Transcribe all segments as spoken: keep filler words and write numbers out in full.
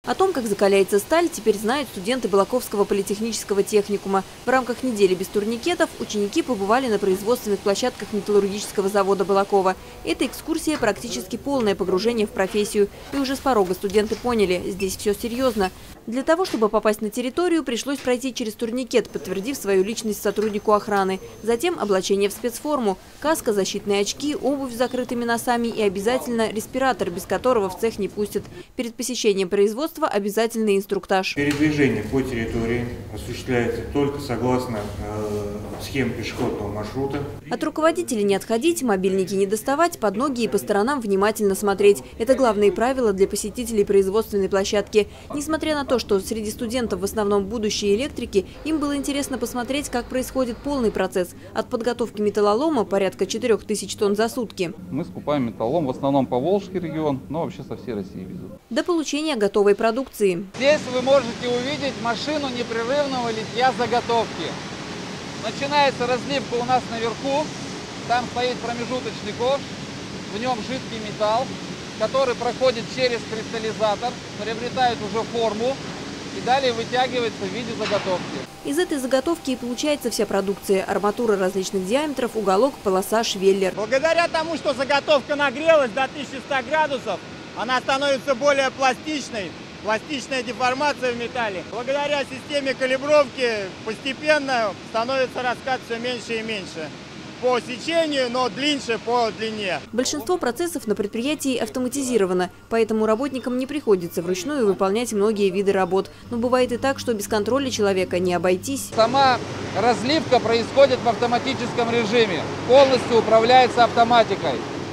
О том, как закаляется сталь, теперь знают студенты Балаковского политехнического техникума. В рамках недели без турникетов ученики побывали на производственных площадках металлургического завода Балакова. Эта экскурсия практически полное погружение в профессию. И уже с порога студенты поняли – здесь все серьезно. Для того, чтобы попасть на территорию, пришлось пройти через турникет, подтвердив свою личность сотруднику охраны. Затем облачение в спецформу, каска, защитные очки, обувь с закрытыми носами и обязательно респиратор, без которого в цех не пустят. Перед посещением производства обязательный инструктаж. Передвижение по территории осуществляется только согласно э, схеме пешеходного маршрута. От руководителя не отходить, мобильники не доставать, под ноги и по сторонам внимательно смотреть. Это главные правила для посетителей производственной площадки. Несмотря на то, что среди студентов в основном будущие электрики, им было интересно посмотреть, как происходит полный процесс. От подготовки металлолома порядка четырёх тысяч тонн за сутки. Мы скупаем металлолом в основном по Волжский регион, но вообще со всей России везут. До получения готовой продукции. Здесь вы можете увидеть машину непрерывного литья заготовки. Начинается разливка у нас наверху. Там стоит промежуточный ковш, в нем жидкий металл, который проходит через кристаллизатор, приобретает уже форму и далее вытягивается в виде заготовки. Из этой заготовки и получается вся продукция. Арматура различных диаметров, уголок, полоса, швеллер. Благодаря тому, что заготовка нагрелась до тысячи ста градусов, она становится более пластичной. Пластичная деформация в металле. Благодаря системе калибровки постепенно становится раскат все меньше и меньше. По сечению, но длиннее по длине. Большинство процессов на предприятии автоматизировано, поэтому работникам не приходится вручную выполнять многие виды работ. Но бывает и так, что без контроля человека не обойтись. Сама разливка происходит в автоматическом режиме, полностью управляется автоматикой.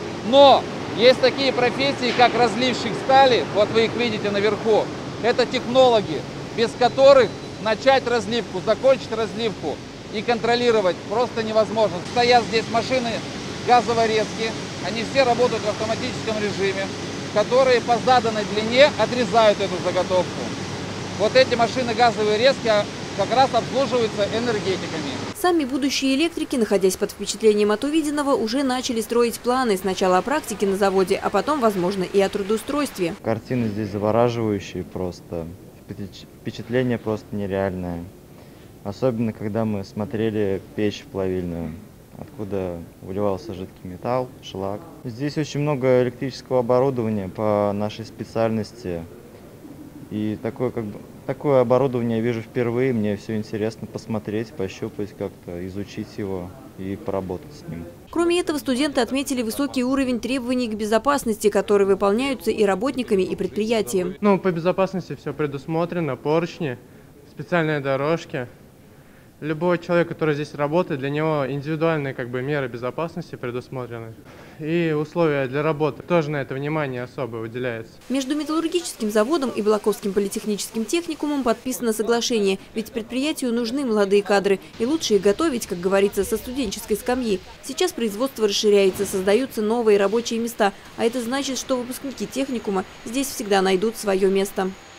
Но есть такие профессии, как разливщик стали, вот вы их видите наверху. Это технологи, без которых начать разливку, закончить разливку и контролировать просто невозможно. Стоят здесь машины газовой резки, они все работают в автоматическом режиме, которые по заданной длине отрезают эту заготовку. Вот эти машины газовой резки как раз обслуживаются энергетиками. Сами будущие электрики, находясь под впечатлением от увиденного, уже начали строить планы сначала о практике на заводе, а потом, возможно, и о трудоустройстве. Картины здесь завораживающие просто, впечатление просто нереальное. Особенно, когда мы смотрели печь плавильную, откуда выливался жидкий металл, шлак. Здесь очень много электрического оборудования по нашей специальности. И такое, как бы, такое оборудование я вижу впервые. Мне все интересно посмотреть, пощупать как-то, изучить его и поработать с ним. Кроме этого, студенты отметили высокий уровень требований к безопасности, которые выполняются и работниками, и предприятием. Ну, по безопасности все предусмотрено, поручни, специальные дорожки. Любой человек, который здесь работает, для него индивидуальные как бы, меры безопасности предусмотрены. И условия для работы. Тоже на это внимание особо уделяется. Между металлургическим заводом и Балаковским политехническим техникумом подписано соглашение. Ведь предприятию нужны молодые кадры. И лучше их готовить, как говорится, со студенческой скамьи. Сейчас производство расширяется, создаются новые рабочие места. А это значит, что выпускники техникума здесь всегда найдут свое место.